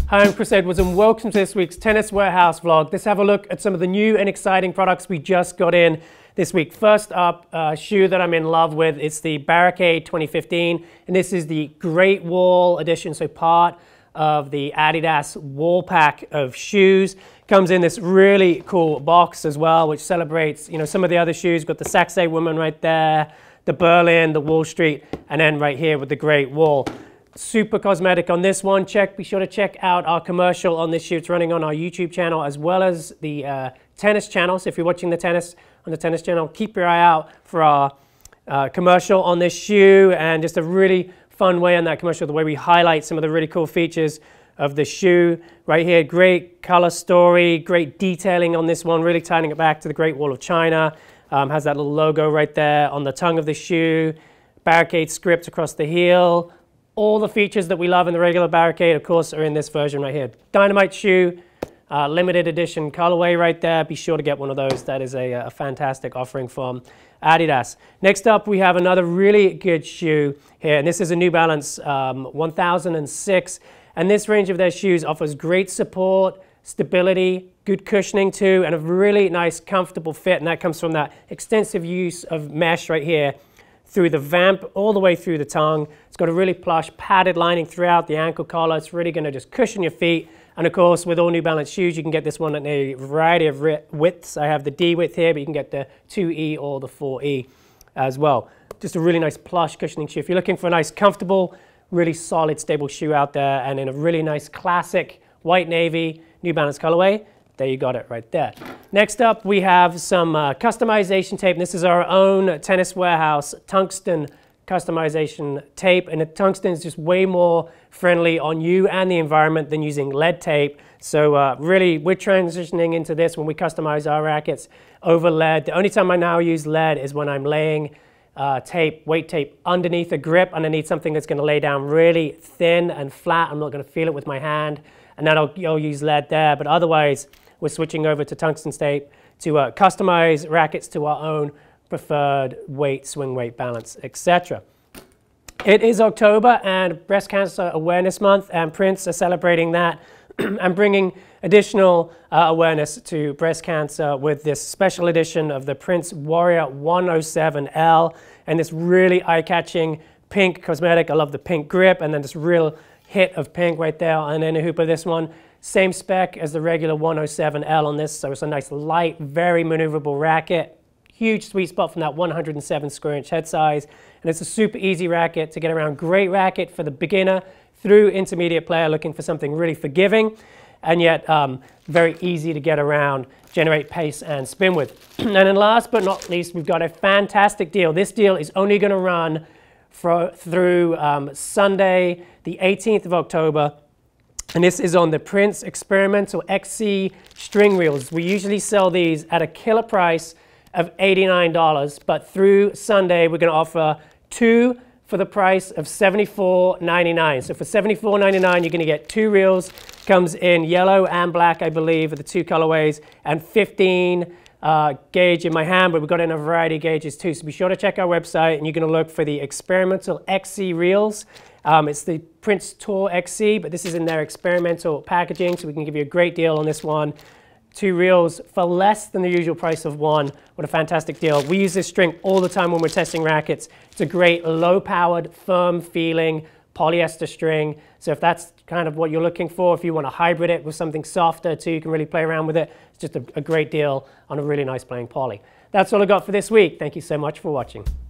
Hi, I'm Chris Edwards and welcome to this week's Tennis Warehouse vlog. Let's have a look at some of the new and exciting products we just got in this week. First up, a shoe that I'm in love with. It's the Barricade 2015, and this is the Great Wall edition, so part of the Adidas wall pack of shoes. Comes in this really cool box as well, which celebrates, some of the other shoes. Got the Saxay Woman right there, the Berlin, the Wall Street, and then right here with the Great Wall. Super cosmetic on this one. Be sure to check out our commercial on this shoe. It's running on our YouTube channel as well as the tennis channel. So if you're watching the tennis on the tennis channel, keep your eye out for our commercial on this shoe, and just a really fun way on that commercial, the way we highlight some of the really cool features of the shoe. Right here, great color story, great detailing on this one, really tying it back to the Great Wall of China. Has that little logo right there on the tongue of the shoe. Barricade script across the heel. All the features that we love in the regular Barricade, of course, are in this version right here. Dynamite shoe, limited edition colorway right there. Be sure to get one of those. That is a fantastic offering from Adidas. Next up, we have another really good shoe here, and this is a New Balance 1006. And this range of their shoes offers great support, stability, good cushioning too, and a really nice, comfortable fit. And that comes from that extensive use of mesh right here, through the vamp all the way through the tongue. It's got a really plush padded lining throughout the ankle collar. It's really going to just cushion your feet. And of course, with all New Balance shoes, you can get this one in a variety of widths. I have the D width here, but you can get the 2E or the 4E as well. Just a really nice plush cushioning shoe. If you're looking for a nice, comfortable, really solid, stable shoe out there, and in a really nice classic white navy New Balance colorway, there you got it right there. Next up, we have some customization tape. This is our own Tennis Warehouse tungsten customization tape, and the tungsten is just way more friendly on you and the environment than using lead tape. So really, we're transitioning into this when we customize our rackets over lead. The only time I now use lead is when I'm laying weight tape underneath a grip, underneath something that's going to lay down really thin and flat. I'm not going to feel it with my hand, and then I'll use lead there. But otherwise, we're switching over to tungsten tape to customize rackets to our own preferred weight, swing weight, balance, etc. It is October and Breast Cancer Awareness Month, and Prince are celebrating that and bringing additional awareness to breast cancer with this special edition of the Prince Warrior 107L, and this really eye-catching pink cosmetic. I love the pink grip, and then this real hit of pink right there on the inner hoop of this one. Same spec as the regular 107L on this, so it's a nice light, very maneuverable racket. Huge sweet spot from that 107 square inch head size, and it's a super easy racket to get around. Great racket for the beginner through intermediate player looking for something really forgiving, and yet very easy to get around, generate pace and spin with. And then last but not least, we've got a fantastic deal. This deal is only going to run through Sunday, the 18th of October. And this is on the Prince Experimental XC string reels. We usually sell these at a killer price of $89, but through Sunday, we're going to offer two for the price of $74.99. So for $74.99, you're going to get two reels. Comes in yellow and black, I believe, are the two colorways, and 15 gauge in my hand, but we've got it in a variety of gauges too. So be sure to check our website, and you're going to look for the Experimental XC reels. It's the Prince Tour XC, but this is in their experimental packaging, so we can give you a great deal on this one. Two reels for less than the usual price of one. What a fantastic deal. We use this string all the time when we're testing rackets. It's a great low-powered, firm-feeling polyester string. So if that's kind of what you're looking for, if you want to hybrid it with something softer too, you can really play around with it. It's just a great deal on a really nice playing poly. That's all I got for this week. Thank you so much for watching.